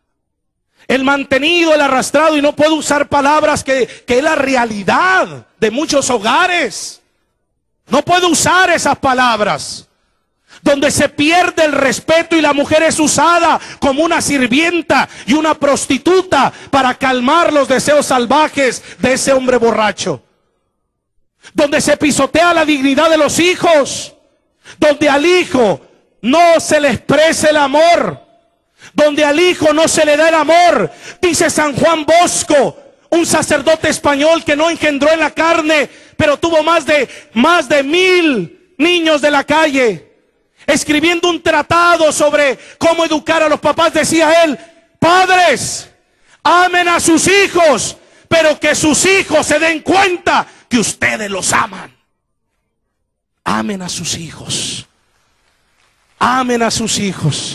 El mantenido, el arrastrado, y no puedo usar palabras que, que es la realidad de muchos hogares. No puedo usar esas palabras. Donde se pierde el respeto y la mujer es usada como una sirvienta y una prostituta para calmar los deseos salvajes de ese hombre borracho. Donde se pisotea la dignidad de los hijos. Donde al hijo no se le expresa el amor. Donde al hijo no se le da el amor. Dice San Juan Bosco, un sacerdote español que no engendró en la carne, pero tuvo más de, más de mil niños de la calle. Escribiendo un tratado sobre cómo educar a los papás, decía él: padres, amen a sus hijos, pero que sus hijos se den cuenta que ustedes los aman. Amen a sus hijos. Amen a sus hijos.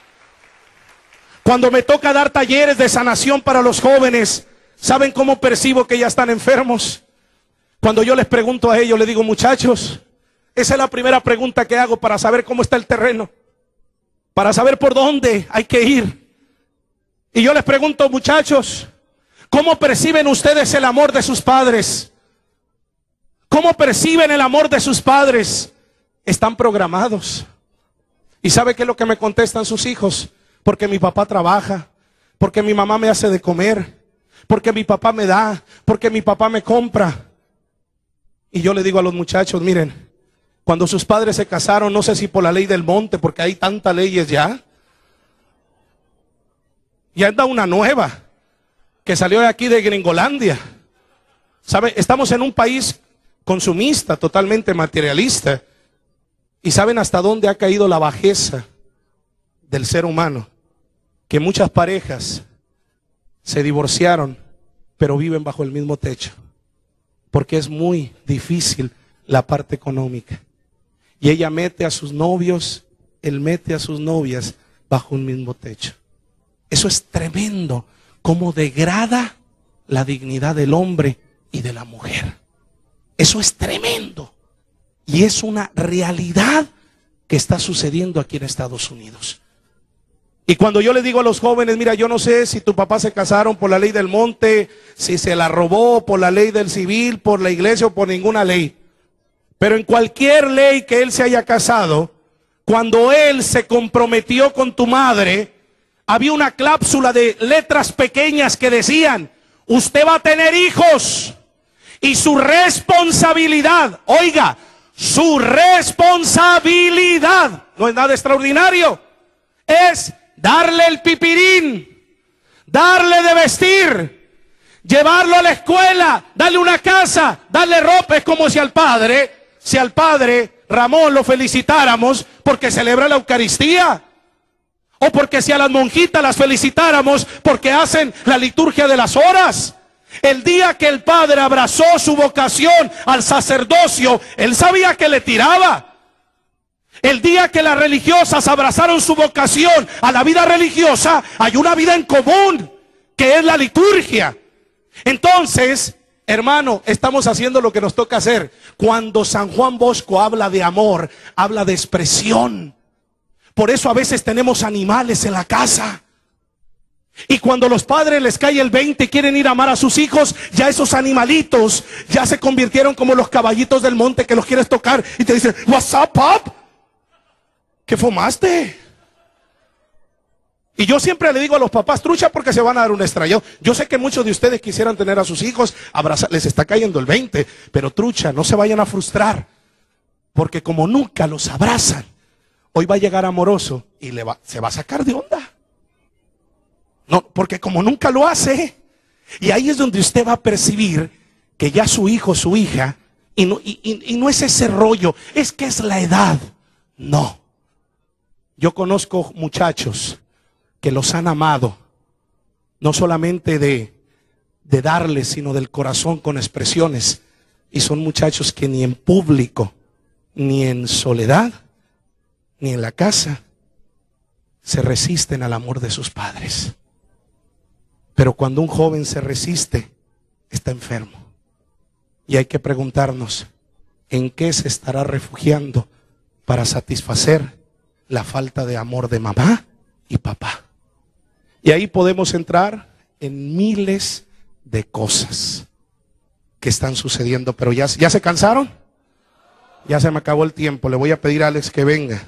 Cuando me toca dar talleres de sanación para los jóvenes, ¿saben cómo percibo que ya están enfermos? Cuando yo les pregunto a ellos, les digo: muchachos, esa es la primera pregunta que hago para saber cómo está el terreno, para saber por dónde hay que ir. Y yo les pregunto: muchachos, ¿cómo perciben ustedes el amor de sus padres? ¿Cómo perciben el amor de sus padres? Están programados. ¿Y sabe qué es lo que me contestan sus hijos? Porque mi papá trabaja, porque mi mamá me hace de comer, porque mi papá me da, porque mi papá me compra. Y yo le digo a los muchachos: miren, cuando sus padres se casaron, no sé si por la ley del monte, porque hay tantas leyes ya, y anda una nueva que salió de aquí de Gringolandia. ¿Sabe? Estamos en un país consumista, totalmente materialista. ¿Y saben hasta dónde ha caído la bajeza del ser humano? Que muchas parejas se divorciaron, pero viven bajo el mismo techo, porque es muy difícil la parte económica. Y ella mete a sus novios, él mete a sus novias bajo un mismo techo. Eso es tremendo, cómo degrada la dignidad del hombre y de la mujer. Eso es tremendo. Y es una realidad que está sucediendo aquí en Estados Unidos. Y cuando yo les digo a los jóvenes, mira, yo no sé si tu papá se casaron por la ley del monte, si se la robó por la ley del civil, por la iglesia o por ninguna ley. Pero en cualquier ley que él se haya casado, cuando él se comprometió con tu madre, había una cláusula de letras pequeñas que decían, usted va a tener hijos y su responsabilidad, oiga, su responsabilidad, no es nada extraordinario, es darle el pipirín, darle de vestir, llevarlo a la escuela, darle una casa, darle ropa. Es como si al padre, si al padre Ramón lo felicitáramos porque celebra la Eucaristía, o porque si a las monjitas las felicitáramos porque hacen la liturgia de las horas. El día que el padre abrazó su vocación al sacerdocio, él sabía que le tiraba. El día que las religiosas abrazaron su vocación a la vida religiosa, hay una vida en común, que es la liturgia. Entonces, hermano, estamos haciendo lo que nos toca hacer. Cuando San Juan Bosco habla de amor, habla de expresión. Por eso a veces tenemos animales en la casa. Y cuando los padres les cae el veinte y quieren ir a amar a sus hijos, ya esos animalitos ya se convirtieron como los caballitos del monte que los quieres tocar y te dicen, what's up, pop? ¿Qué fumaste? Y yo siempre le digo a los papás, trucha porque se van a dar un estrellado. Yo sé que muchos de ustedes quisieran tener a sus hijos, abrazar, les está cayendo el veinte, pero trucha, no se vayan a frustrar, porque como nunca los abrazan, hoy va a llegar amoroso y le va, se va a sacar de onda. No, porque como nunca lo hace, y ahí es donde usted va a percibir que ya su hijo, su hija, y no, y, y, y no es ese rollo, es que es la edad. No. Yo conozco muchachos que los han amado, no solamente de, de darles, sino del corazón con expresiones. Y son muchachos que ni en público, ni en soledad, ni en la casa, se resisten al amor de sus padres. Pero cuando un joven se resiste, está enfermo. Y hay que preguntarnos, ¿en qué se estará refugiando para satisfacer la falta de amor de mamá y papá? Y ahí podemos entrar en miles de cosas que están sucediendo. Pero ya, ¿ya se cansaron? Ya se me acabó el tiempo. Le voy a pedir a Alex que venga.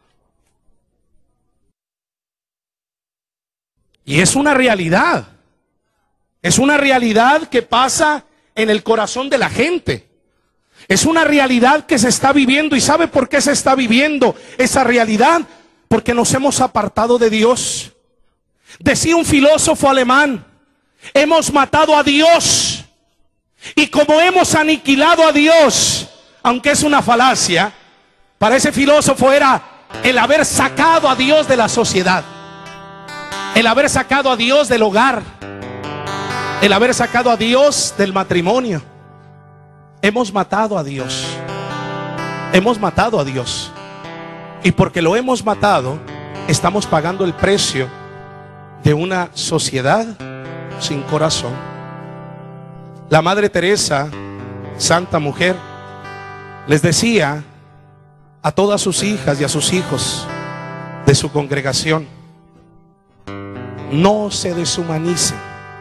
Y es una realidad. Es una realidad que pasa en el corazón de la gente. Es una realidad que se está viviendo. ¿Y sabe por qué se está viviendo esa realidad? Porque nos hemos apartado de Dios. Decía un filósofo alemán, hemos matado a Dios. Y como hemos aniquilado a Dios, aunque es una falacia, para ese filósofo era el haber sacado a Dios de la sociedad, el haber sacado a Dios del hogar, el haber sacado a Dios del matrimonio. Hemos matado a Dios. Hemos matado a Dios. Y porque lo hemos matado, estamos pagando el precio de una sociedad sin corazón. La Madre Teresa, santa mujer, les decía a todas sus hijas y a sus hijos de su congregación, no se deshumanicen,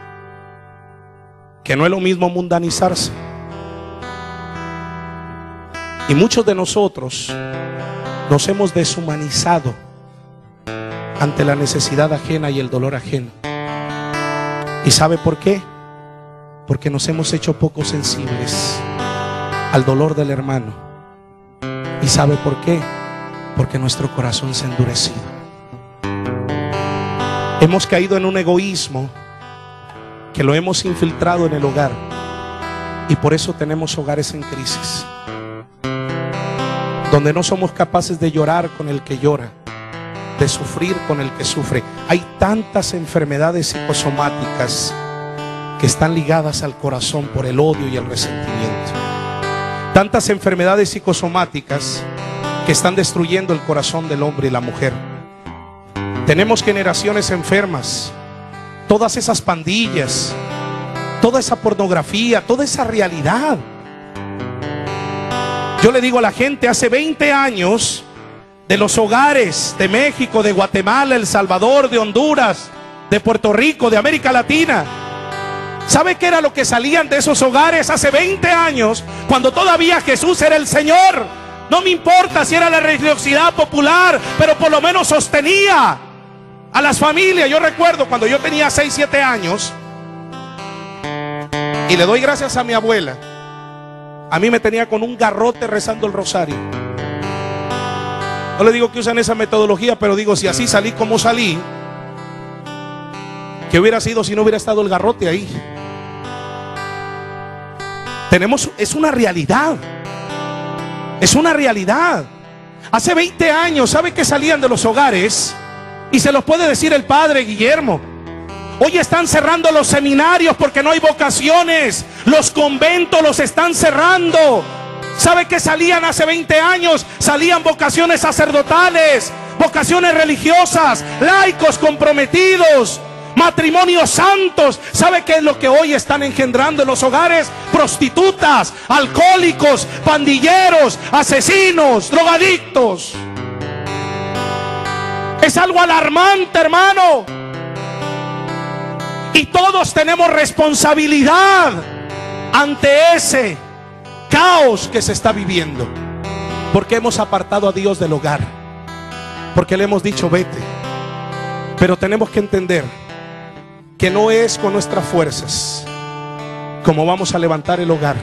que no es lo mismo mundanizarse. Y muchos de nosotros nos hemos deshumanizado ante la necesidad ajena y el dolor ajeno. ¿Y sabe por qué? Porque nos hemos hecho poco sensibles al dolor del hermano. ¿Y sabe por qué? Porque nuestro corazón se ha endurecido. Hemos caído en un egoísmo que lo hemos infiltrado en el hogar. Y por eso tenemos hogares en crisis, donde no somos capaces de llorar con el que llora, de sufrir con el que sufre. Hay tantas enfermedades psicosomáticas que están ligadas al corazón por el odio y el resentimiento. Tantas enfermedades psicosomáticas que están destruyendo el corazón del hombre y la mujer. Tenemos generaciones enfermas. Todas esas pandillas, toda esa pornografía, toda esa realidad. Yo le digo a la gente, hace veinte años, de los hogares de México, de Guatemala, El Salvador, de Honduras, de Puerto Rico, de América Latina, ¿sabe qué era lo que salían de esos hogares hace veinte años? Cuando todavía Jesús era el Señor. No me importa si era la religiosidad popular, pero por lo menos sostenía a las familias. Yo recuerdo cuando yo tenía seis, siete años, y le doy gracias a mi abuela, a mí me tenía con un garrote rezando el rosario. No le digo que usan esa metodología, pero digo, si así salí como salí, ¿qué hubiera sido si no hubiera estado el garrote ahí? Tenemos, es una realidad. Es una realidad. Hace veinte años, ¿sabe que salían de los hogares? Y se los puede decir el padre Guillermo. Hoy están cerrando los seminarios porque no hay vocaciones. Los conventos los están cerrando. ¿Sabe que salían hace veinte años? Salían vocaciones sacerdotales, vocaciones religiosas, laicos comprometidos, matrimonios santos. ¿Sabe qué es lo que hoy están engendrando en los hogares? Prostitutas, alcohólicos, pandilleros, asesinos, drogadictos. Es algo alarmante, hermano. Y todos tenemos responsabilidad ante ese caos que se está viviendo, porque hemos apartado a Dios del hogar, porque le hemos dicho vete. Pero tenemos que entender que no es con nuestras fuerzas como vamos a levantar el hogar.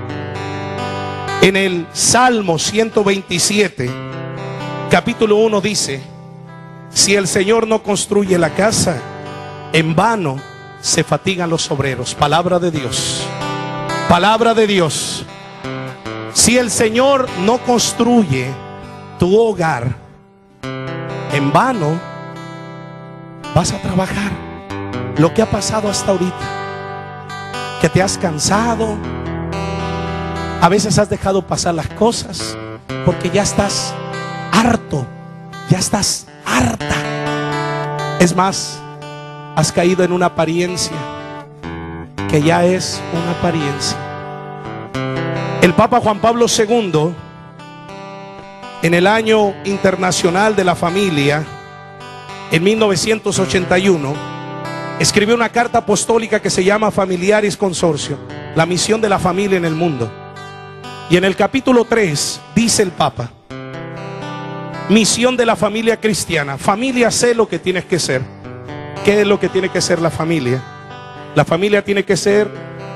En el Salmo ciento veintisiete, capítulo uno dice: si el Señor no construye la casa, en vano se fatigan los obreros. Palabra de Dios, palabra de Dios. Si el Señor no construye tu hogar, en vano vas a trabajar. Lo que ha pasado hasta ahorita, que te has cansado, a veces has dejado pasar las cosas porque ya estás harto, ya estás harta. Es más, has caído en una apariencia que ya es una apariencia. El Papa Juan Pablo segundo, en el año internacional de la familia, en mil novecientos ochenta y uno, escribió una carta apostólica que se llama Familiaris Consortio, la misión de la familia en el mundo. Y en el capítulo tres dice el Papa: misión de la familia cristiana. Familia, sé lo que tienes que ser. ¿Qué es lo que tiene que ser la familia? La familia tiene que ser,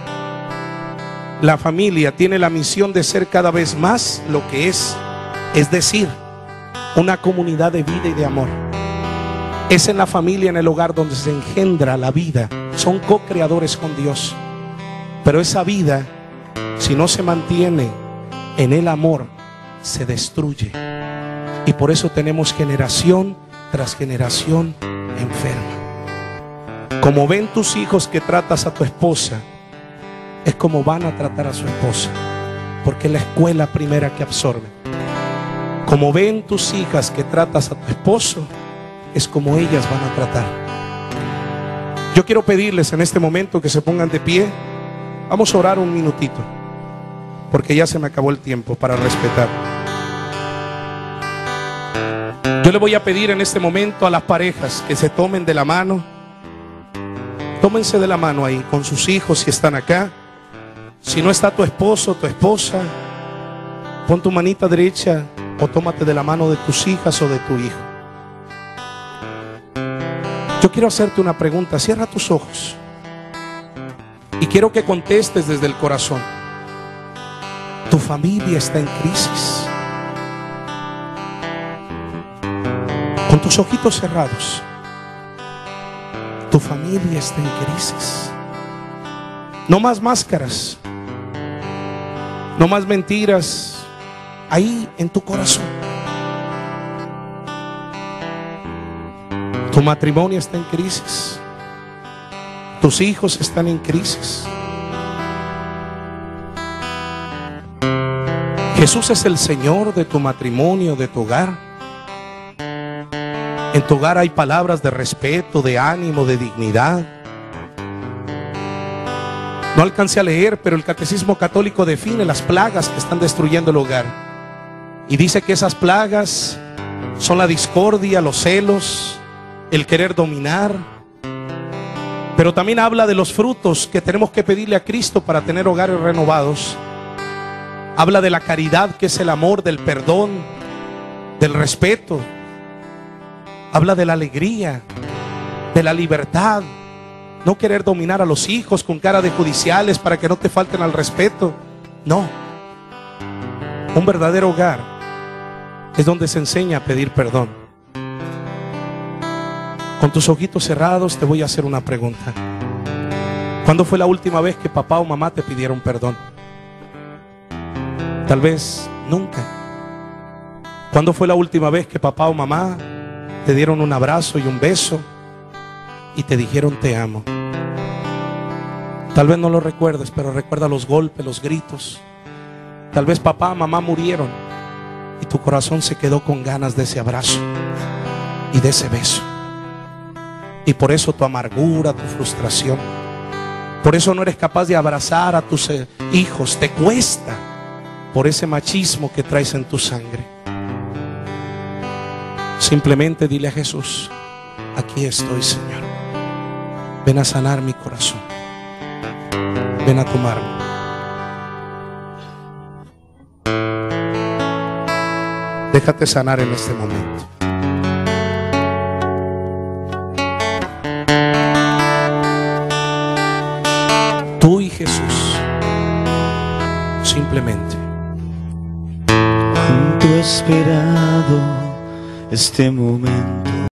la familia tiene la misión de ser cada vez más lo que es, es decir, una comunidad de vida y de amor. Es en la familia, en el hogar, donde se engendra la vida. Son co-creadores con Dios. Pero esa vida, si no se mantiene en el amor, se destruye. Y por eso tenemos generación tras generación enferma. Como ven tus hijos que tratas a tu esposa, es como van a tratar a su esposa, porque es la escuela primera que absorbe. Como ven tus hijas que tratas a tu esposo, es como ellas van a tratar. Yo quiero pedirles en este momento que se pongan de pie. Vamos a orar un minutito, porque ya se me acabó el tiempo para respetar. Yo le voy a pedir en este momento a las parejas que se tomen de la mano. Tómense de la mano ahí con sus hijos si están acá. Si no está tu esposo, tu esposa, pon tu manita derecha o tómate de la mano de tus hijas o de tu hijo. Yo quiero hacerte una pregunta. Cierra tus ojos y quiero que contestes desde el corazón. Tu familia está en crisis. Con tus ojitos cerrados. Tu familia está en crisis. No más máscaras. No más mentiras ahí en tu corazón. Tu matrimonio está en crisis. Tus hijos están en crisis. Jesús es el Señor de tu matrimonio, de tu hogar. En tu hogar hay palabras de respeto, de ánimo, de dignidad. No alcancé a leer, pero el Catecismo Católico define las plagas que están destruyendo el hogar. Y dice que esas plagas son la discordia, los celos, el querer dominar. Pero también habla de los frutos que tenemos que pedirle a Cristo para tener hogares renovados. Habla de la caridad, que es el amor, del perdón, del respeto. Habla de la alegría, de la libertad. No querer dominar a los hijos con cara de judiciales para que no te falten al respeto. No. Un verdadero hogar es donde se enseña a pedir perdón. Con tus ojitos cerrados te voy a hacer una pregunta. ¿Cuándo fue la última vez que papá o mamá te pidieron perdón? Tal vez nunca. ¿Cuándo fue la última vez que papá o mamá te dieron un abrazo y un beso y te dijeron te amo? Tal vez no lo recuerdes, pero recuerda los golpes, los gritos. Tal vez papá o mamá murieron y tu corazón se quedó con ganas de ese abrazo y de ese beso. Y por eso tu amargura, tu frustración, por eso no eres capaz de abrazar a tus hijos, te cuesta, por ese machismo que traes en tu sangre. Simplemente dile a Jesús: aquí estoy, Señor. Ven a sanar mi corazón. Ven a tomarme. Déjate sanar en este momento. Tú y Jesús. Simplemente. Cuánto he esperado este momento.